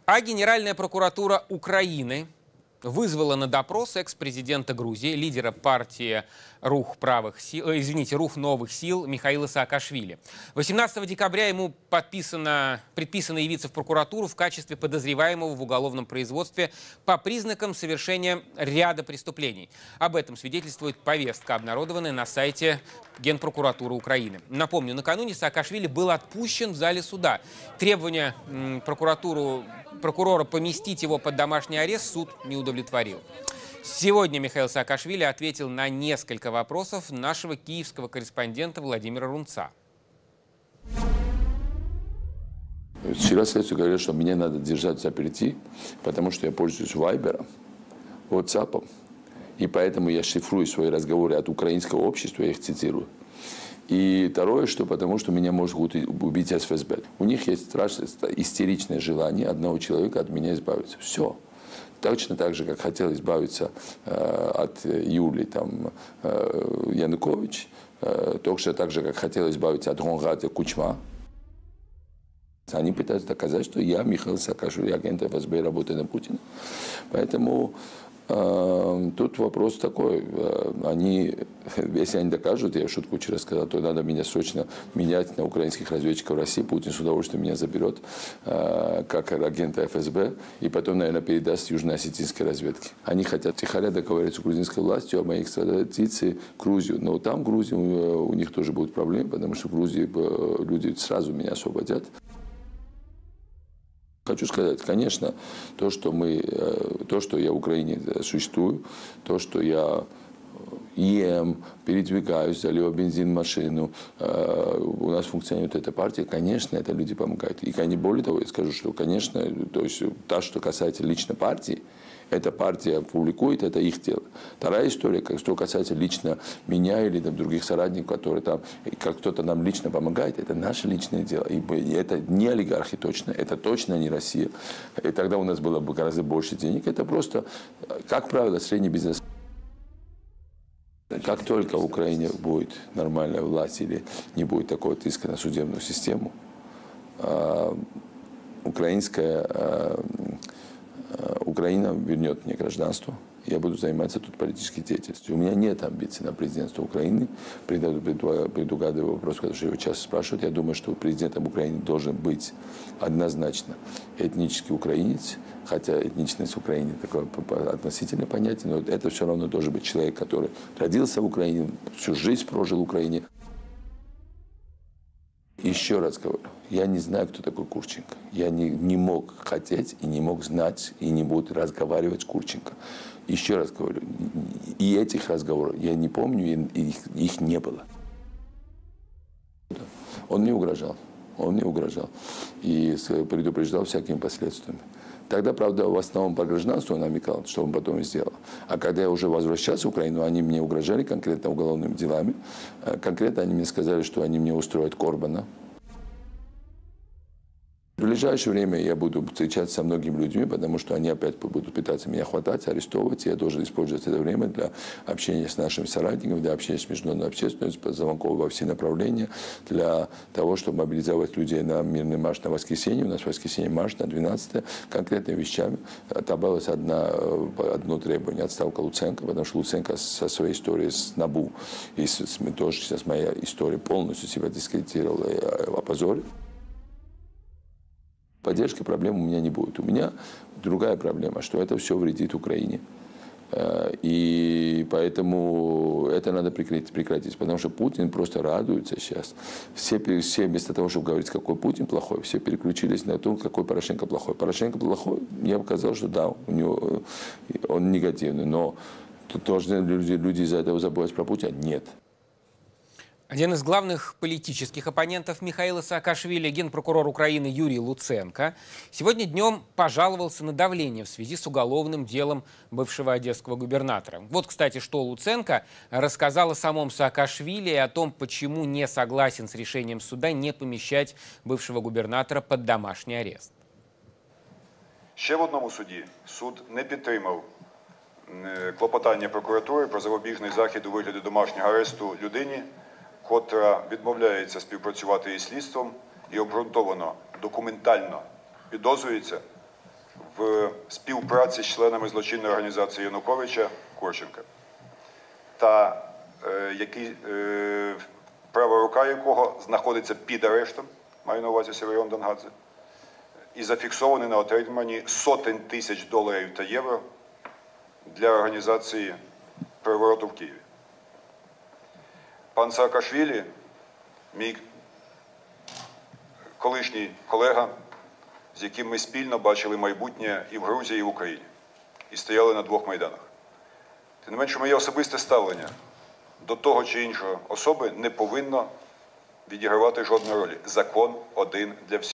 А Генеральная прокуратура Украины вызвала на допрос экс-президента Грузии, лидера партии Рух новых сил Михаила Саакашвили. 18 декабря ему предписано явиться в прокуратуру в качестве подозреваемого в уголовном производстве по признакам совершения ряда преступлений. Об этом свидетельствует повестка, обнародованная на сайте Генпрокуратуры Украины. Напомню, накануне Саакашвили был отпущен в зале суда. Требования прокурора поместить его под домашний арест суд не удовлетворил. Сегодня Михаил Саакашвили ответил на несколько вопросов нашего киевского корреспондента Владимира Рунца. Вчера следствие говорит, что мне надо держать заперти, потому что я пользуюсь Вайбером, WhatsApp, и поэтому я шифрую свои разговоры от украинского общества, я их цитирую. И второе, что потому что меня может убить СФСБ. У них есть страшное, истеричное желание одного человека от меня избавиться. Все. Точно так же, как хотел избавиться от Юлии Янукович, точно так же, как хотел избавиться от Гонгада Кучма. Они пытаются доказать, что я, Михаил Саакашвили, агент ФСБ, работаю на Путина. Поэтому тут вопрос такой. Если они докажут, я шутку вчера сказал, то надо меня срочно менять на украинских разведчиков России. Путин с удовольствием меня заберет как агента ФСБ и потом, наверное, передаст южно-осетинской разведке. Они хотят тихоря договориться с грузинской властью о моей экстрадиции в Грузию. Но там, в Грузии, у них тоже будут проблемы, потому что в Грузии люди сразу меня освободят. Хочу сказать, конечно, то, что я в Украине существую, то, что я ем, передвигаюсь, заливаю бензин в машину, у нас функционирует эта партия, конечно, это люди помогают. И более того, я скажу, что, конечно, то есть то, что касается лично партии, эта партия публикует, это их дело. Вторая история, что касается лично меня или других соратников, которые там, как кто-то нам лично помогает, это наше личное дело. И это не олигархи точно, это точно не Россия. И тогда у нас было бы гораздо больше денег. Это просто, как правило, средний бизнес. Как только в Украине будет нормальная власть или не будет такого иска на судебную систему, Украина вернет мне гражданство, я буду заниматься тут политической деятельностью. У меня нет амбиций на президентство Украины. Предугадываю вопрос, потому что его часто спрашивают. Я думаю, что президентом Украины должен быть однозначно этнический украинец, хотя этничность в Украине такое относительное понятие, но это все равно должен быть человек, который родился в Украине, всю жизнь прожил в Украине. Еще раз говорю, я не знаю, кто такой Курченко. Я не мог хотеть и не мог знать, и не буду разговаривать с Курченко. Еще раз говорю, и этих разговоров я не помню, и их не было. Он мне угрожал. И предупреждал всякими последствиями. Тогда, правда, в основном по гражданству он намекал, что он потом и сделал. А когда я уже возвращался в Украину, они мне угрожали конкретно уголовными делами. Конкретно они мне сказали, что они мне устроят Корбана. В ближайшее время я буду встречаться со многими людьми, потому что они опять будут пытаться меня хватать, арестовывать. Я должен использовать это время для общения с нашими соратниками, для общения с международной общественностью, звонков во все направления, для того, чтобы мобилизовать людей на мирный марш на воскресенье. У нас в воскресенье марш на 12 конкретными вещами. Отобралось одно требование – отставка Луценко, потому что Луценко со своей историей с НАБУ и тоже сейчас моя история полностью себя дискредитировала и опозорила. Поддержки проблем у меня не будет. У меня другая проблема, что это все вредит Украине. И поэтому это надо прекратить. Потому что Путин просто радуется сейчас. Все вместо того, чтобы говорить, какой Путин плохой, все переключились на то, какой Порошенко плохой. Порошенко плохой, я показал, что да, он негативный. Но должны люди из-за этого забывать про Путина? Нет. Один из главных политических оппонентов Михаила Саакашвили, генпрокурор Украины Юрий Луценко, сегодня днем пожаловался на давление в связи с уголовным делом бывшего одесского губернатора. Вот, кстати, что Луценко рассказал о самом Саакашвили и о том, почему не согласен с решением суда не помещать бывшего губернатора под домашний арест. Ще в одному суді суд не підтримав клопотання прокуратури про запобіжний захід у вигляді домашнього аресту людині, котра відмовляється співпрацювати із слідством і обґрунтовано, документально підозрюється в співпраці з членами злочинної організації Януковича Корченка, та права рука якого знаходиться під арештом, маю на увазі Северіон Донгадзе, і зафіксований на отриманні сотень тисяч доларів та євро для організації перевороту в Києві. Пан Саакашвілі, мій колишній колега, з яким ми спільно бачили майбутнє і в Грузії, і в Україні, і стояли на двох майданах. Тим не менше, моє особисте ставлення до того чи іншого особи не повинно відігравати жодної ролі. Закон один для всіх.